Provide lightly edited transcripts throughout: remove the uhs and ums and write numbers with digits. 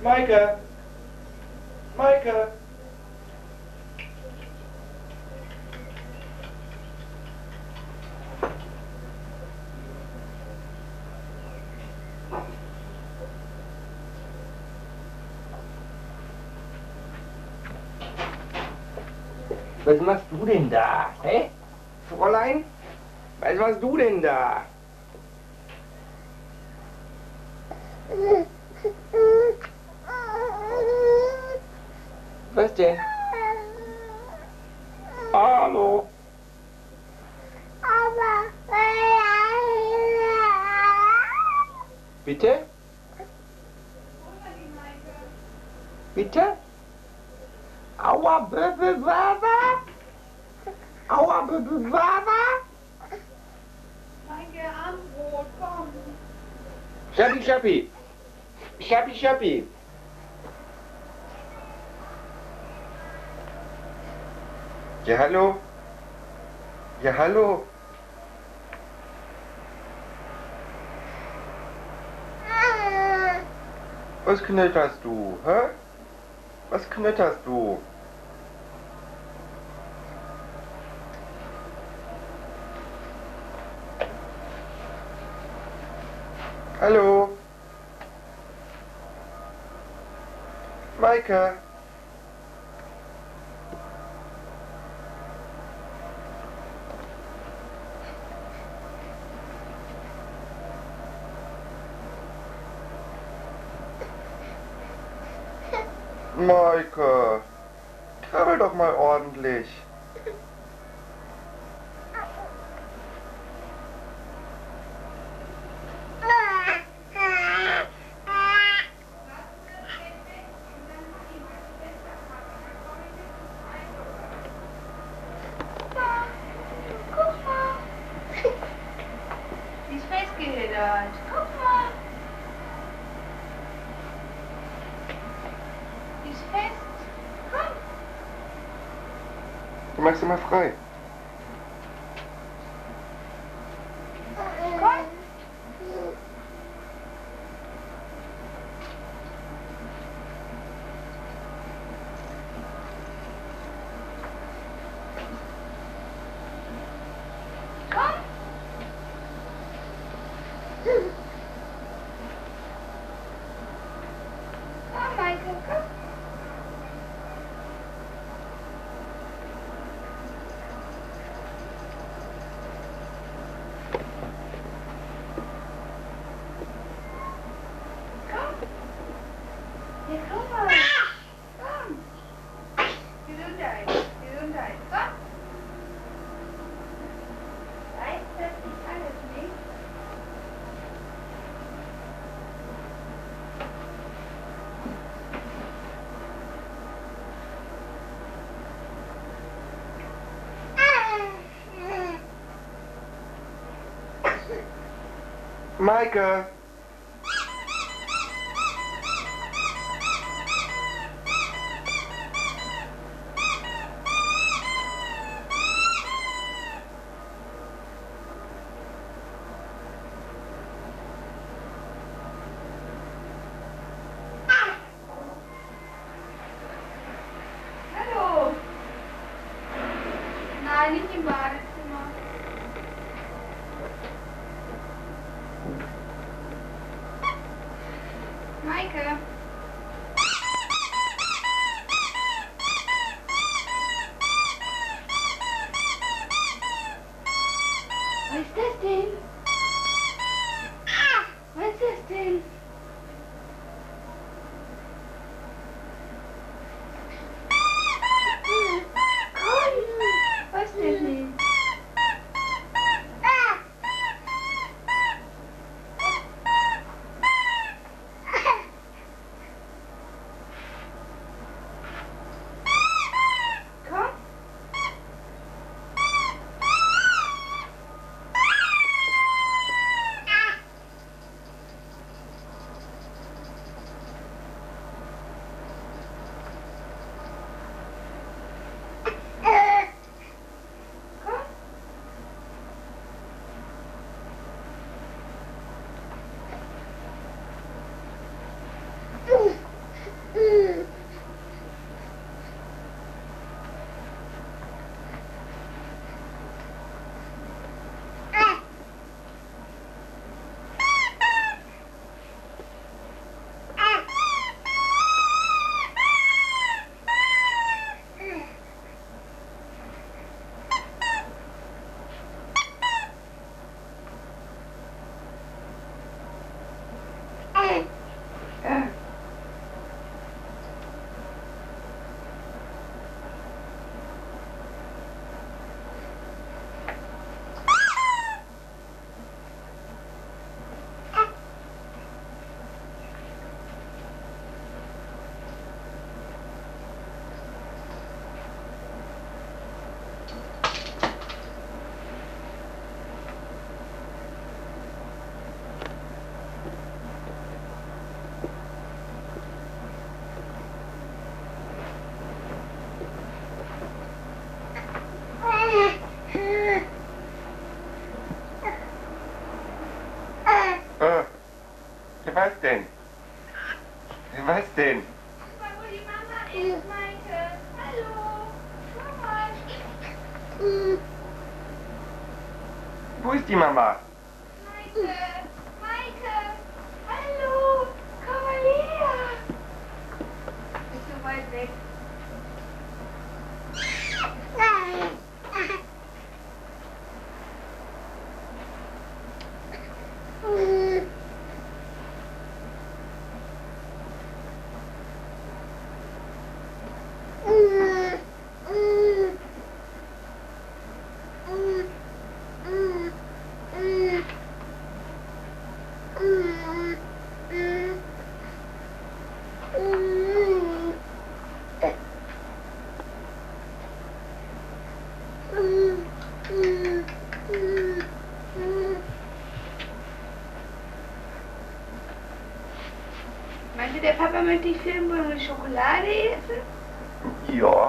Maike! Maike! Was machst du denn da, hä? Fräulein? Was machst du denn da? Was denn? Hallo? Bitte? Bitte? Aua, Baba! Aua, Baba! Maike, Armbrot, komm. Schappi, Schappi! Schappi, Schappi! Ja, hallo? Ja, hallo? Was knitterst du, hä? Was knitterst du? Hallo? Maike? Maike, krabbel doch mal ordentlich. Die ist festgehedert. Guck mal. Die ist fest. Komm. Du machst immer frei. Komm. Komm. Komm, Maike, komm. Komm. Ja, komm mal. Komm. Gesundheit. Gesundheit. Komm. Reißt das nicht alles nicht? Maike! Hallo. Nein, nicht im Badezimmer. denn? Was denn? Guck mal, wo die Mama ist, Maike. Hallo. Komm mal. Wo ist die Mama? Maike. Maike. Hallo. Komm mal her. Bist du weit weg? Meinte der Papa möchte ich filmen, wo wir Schokolade essen? Ja.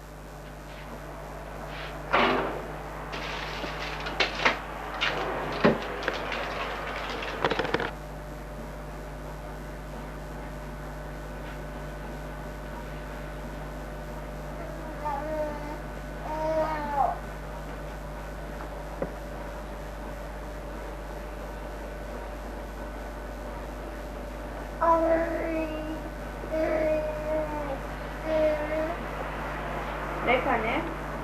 Lecker, ne?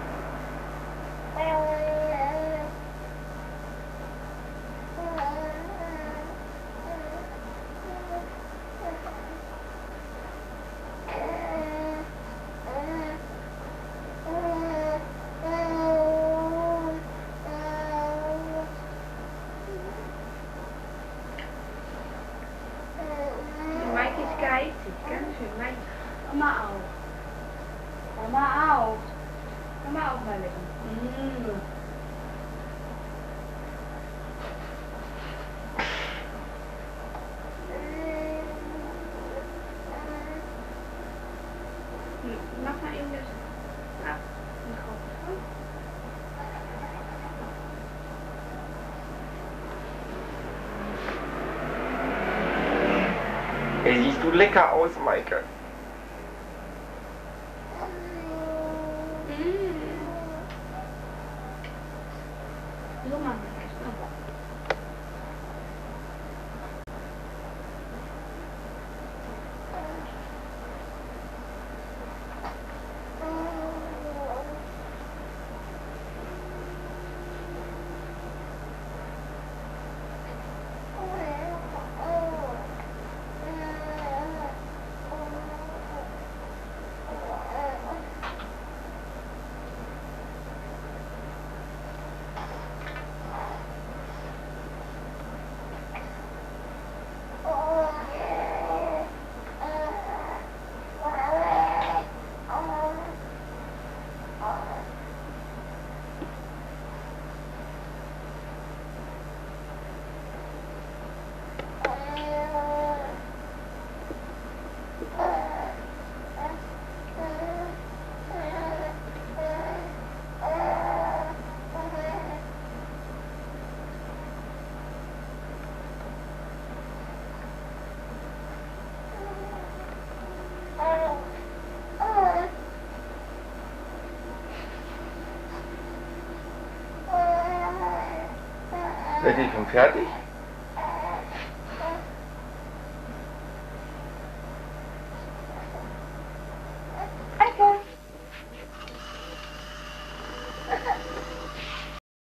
Die Maike ist geizig, ganz schön. Maike, Mama auch. Mama auch. Mama auch mal lecken. Mach mal eben das ab den Kopf. Ey, siehst du lecker aus, Maike. So machen wir Seid ihr schon fertig?